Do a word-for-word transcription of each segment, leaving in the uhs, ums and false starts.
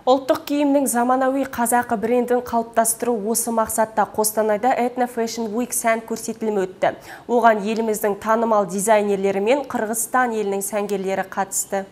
Ұлттық киімнің заманауи қазақы брендін қалыптастыру осы мақсатта Қостанайда Etno Fashion Week сән көрсетілімі өтті. Оған еліміздің танымал дизайнерлері мен Қырғызстан елінің сәнгерлері қатысты.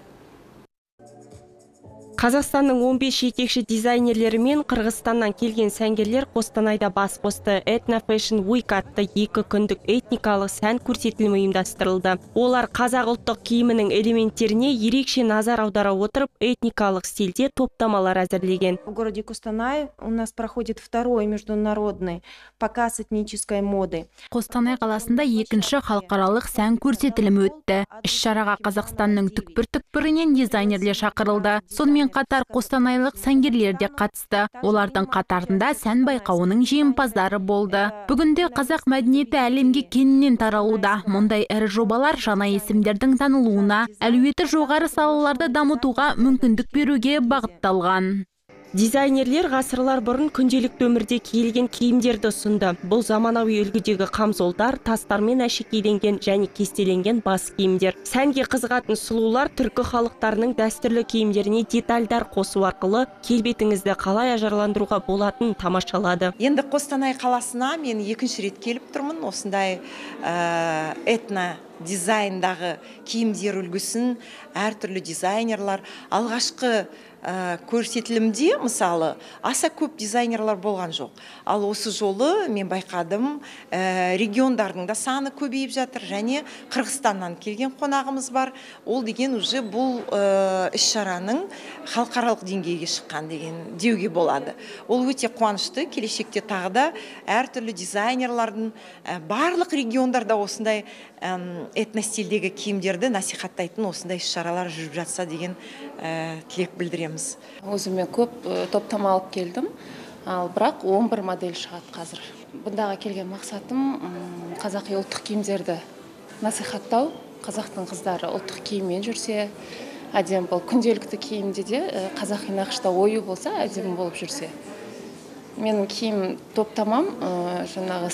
Қазақстанның он бес жетекші дизайнерлері мен Қырғызстаннан келген сәнгерлер Қостанайда бас қосты. Etno Fashion Week атты екі күндік этникалық сән көрсетілімі ұйымдастырылды. Олар қазақ ұлттық киімінің элементтеріне ерекше назар аудара отырып, этникалық стильде топтамалар әзірлеген. В городе Костанай у нас проходит второй международный показ этнической моды. Қостанай қаласында екінші халықаралық сән көрсетілімі өтті. Іс-шараға Қазақстанның түкпір-түкпірінен дизайнерлер шақырылды. Сонымен қатар қостанайлық сәнгерлер де қатысты. Олардың қатарында сән байқауының жеңімпаздары болды. Бүгінде қазақ мәдениеті әлемге кеңінен таралуда. Мұндай ірі жобалар жаңа есімдердің танылуына, әлеуеті жоғары салаларды дамытуға мүмкіндік беруге бағытталған. Дизайнерлер ғасырлар бұрын күнделікті өмірде киілген киімдерді ұсынды. Бұл заманауи үлгідегі қамзолдар, тастармен әшекейленген және кестеленген бас киімдер. Сәнге қызығатын сұлулар түркі халықтарының дәстүрлі киімдеріне детальдар қосу арқылы келбетіңізді қалай ажарландыруға болатынын тамашалады. Енді Қостанай қаласына мен екінші рет келіп тұрмын. Осындай ә, этно дизайндағы киімдер үлгісін әртүрлі дизайнерлар алғашқы Ә, көрсетілімде мысалы аса көп дизайнерлар болған жоқ. Ал осы жолы мен байқадым, ә, региондардың да саны көбейіп жатыр, және Қырғызстаннан келген қонағымыз бар. Ол деген уже бұл ә, іс-шараның халықаралық деңгейге шыққан деген деуге болады. Ол өте қуанышты. Келешекте тағы да әртүрлі дизайнерлардың ә, барлық региондарда осындай ә, этностильдегі киімдерді насихаттайтын осындай іс-шаралар жүріп жатса деген ә, тілек білдіремін. Өзіме көп топтама алып келдім, ал бірақ он бір модель шығады қазір. Бұндағы келген мақсатым қазақи ұлттық киімдерді насихаттау. Қазақтың қыздары ұлттық киіммен жүрсе, әдемі бол. Күнделікті киімде де қазақи нақышта ою болса, әдемі болып жүрсе. Менің киім топтамам жаңағы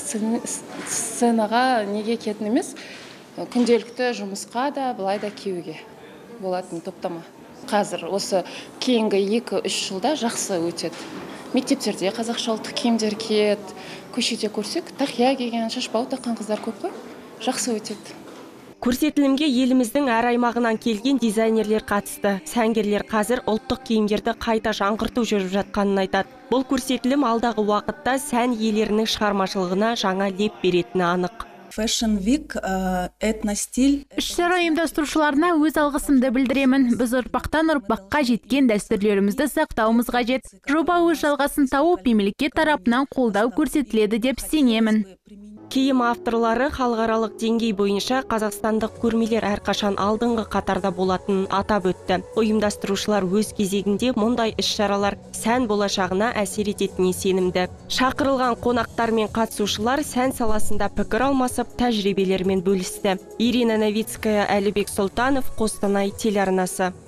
сценаға неге кетін емес, күнделікті жұмысқа да, былай да киюге болатын топтама. Қазір осы кейінгі екі-үш жылда жақсы өтеді. Мектептерде қазақша ұлттық киімдер киеді, көшеде көрсек, тақия киген, шашбау таққан қыздар көп қой, жақсы өтеді. Көрсетілімге еліміздің әр аймағынан келген дизайнерлер қатысты. Сәнгерлер қазір ұлттық киімдерді қайта жаңғырту жүріп жатқанын айтады. Бұл көрсетілім алдағы уақытта сән иелерінің шығармашылығына жаңа леп беретіні анық. Fashion Week этностиль. Іс-шара ұйымдастырушыларына өз алғысымды білдіремін. Біз ұрпақтан ұрпаққа жеткен дәстүрлерімізді сақтауымыз қажет. Жоба өз жалғасын тауып, мемлекет тарапынан қолдау көрсетіледі деп сенемін. Киім авторлары халықаралық деңгей бойынша қазақстандық көрмелер әрқашан алдыңғы қатарда болатынын атап өтті. Ұйымдастырушылар өз кезегінде мұндай іс-шаралар сән болашағына әсер ететініне сенімді. Шақырылған қонақтар мен қатысушылар сән саласында пікір алмасып, тәжірибелермен бөлісті. Ирина Новицкая, Әлібек Сұлтанов, Қостанай телеарнасы.